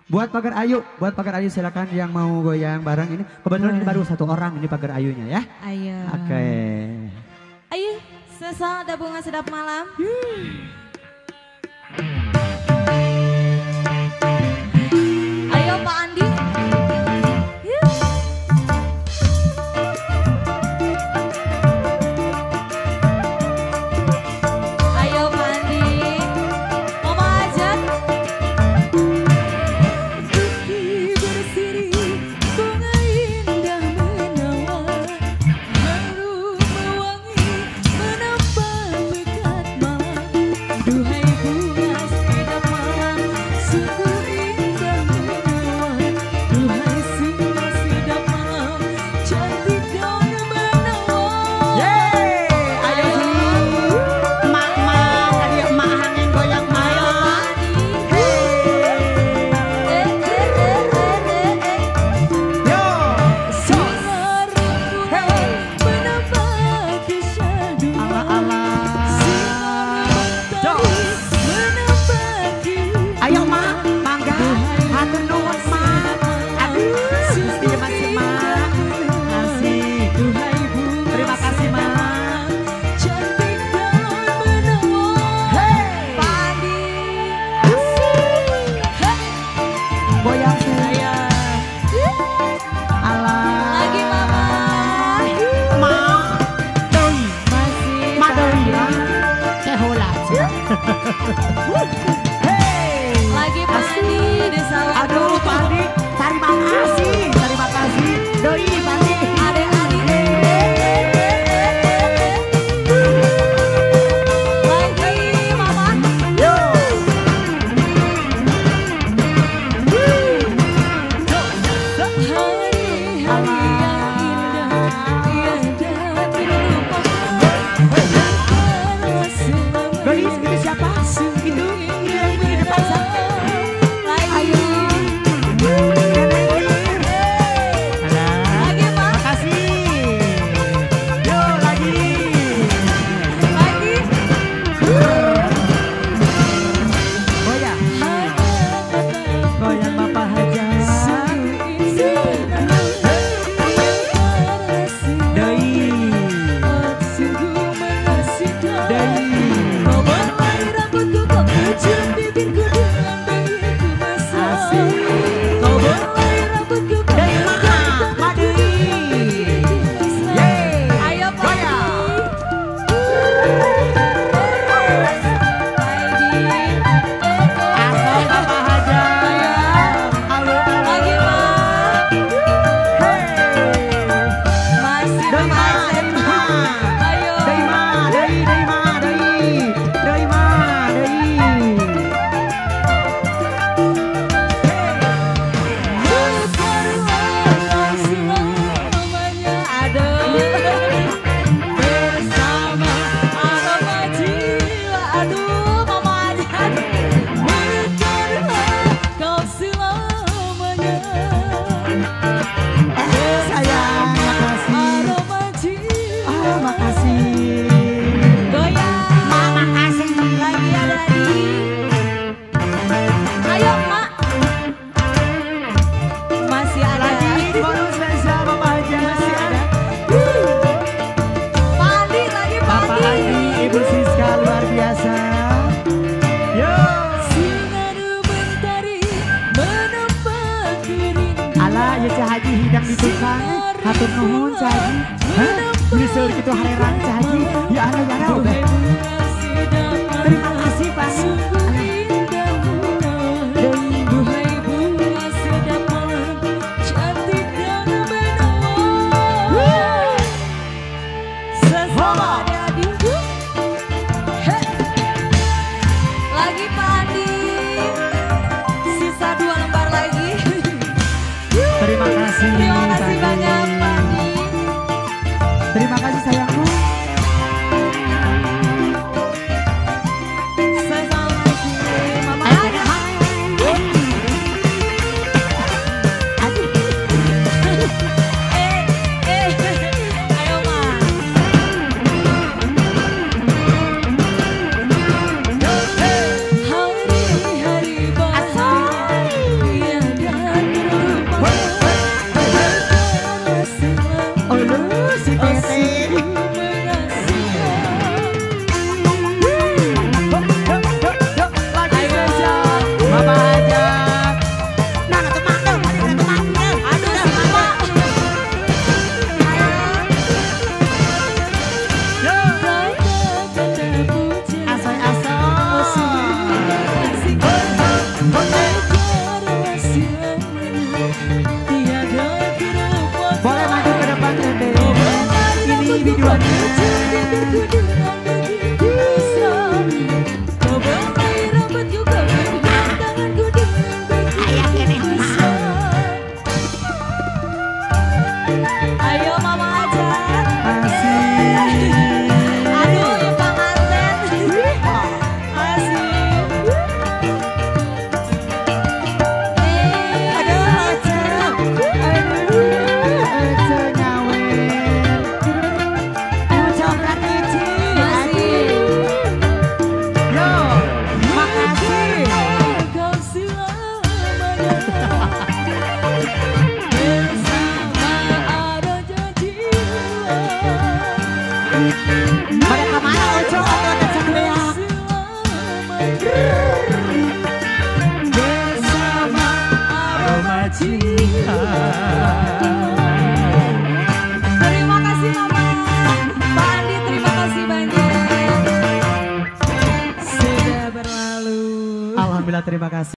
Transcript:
Buat Pagar Ayu silakan yang mau goyang bareng ini. Kebetulan ini baru satu orang ini Pagar Ayunya ya. Ayo. Oke. Ayo, sesal ada bunga sedap malam. Ayo Pak Andi. Ayo Pak Andi. Mama Ajat. Berseri bunga indah menawan, harum mewangi menambah pekat malam. Duhai bunga sedap malam, sungguh indah menawan. Duhai singa sedap malam, cantik dan menawan. Ayo sini. Emak tadi emak hangin goyang Ayo Pak Andi. Yo. Sinar rembulan menambah kesyahduan. Ala-ala. Sinar mentari menambah kehidupan. Ayo mak, mangga. Hatur nuhun mak. Aduh, Gusti masih mak. Kasih. Duhai bunga Terima kasih mak. cantik dan menawan. Pak Andi. Goyang saya. Ala. Lagi Mama. Mak. Doi. Masih Mak doi. Sehola. Hey. lagi Pak Andi di sawah. Aduh, Pak Andi. Terima kasih. Terima kasih. Doi, Pak Andi. Adek Andi. Lagi Mama. Yo. Hari-hari yang indah tiada terlupakan. Doi, itu siapa? Itu yang di depan sana. Ayo. Lagi Pak. Makasih. Yo, lagi. Lagi. Goyang. Goyang Bapak Haja. Doi. Ayo Pak. Asal Bapak Haja. Halo. Lagi Pak. Masih Doi Mama ma, Ajat. doi ma. Ayo. Doi ma, doi ma, doi. Doi ma, doi. Selamanya ada bersama aroma jiwa. Aduh Mama Ajat. Mencarilah kau selamanya. Sayang, makasih. Aroma jiwa. Ah, makasih. Goyang. Makasih. Lagi ada di. Ayo Mak. Masih ada. Lagi bonus spesial Bapak Haja. Masih ada. Pak Andi lagi Pak Bapak Andi, Ibu Siska luar biasa. Yo. Sinar mentari menambah kerinduan. Ala ya Cah Haji hidang di tukang. Hatur nuhun Cah Haji. Hah? Bisa gitu hareran Cah Haji. Ya ana ya ana udah. Terima kasih Pak. Sungguh indah menawan. Duhai bunga sedap malam, cantik dan menawan. Sesama adik-adik. Hei. Lagi Pak Andi. Sisa 2 lembar lagi. Terima kasih. Terima kasih Tadi. banyak Pak Andi. Terima kasih sayangku. Hari-hari bahagia Bapak Hajat. Nah, teman dong, ada teman dong. Aduh, Bapak. Boleh maju ke depan Tete. Ini videonya. Ayah kene. Ayo Mama Hajat. Asik. Aduh, ya pengantin. Asik. Aduh, Oce. Aduh, Oce nyawer. Coklat Ici. Asik. Yo, makasih. Kau selamanya bersama ada janjinya. Pada kemana Oco? Atau ada sampean? Bersama aroma cinta. Terima kasih Mama. Pak Andi terima kasih banyak. Sudah berlalu. Alhamdulillah terima kasih.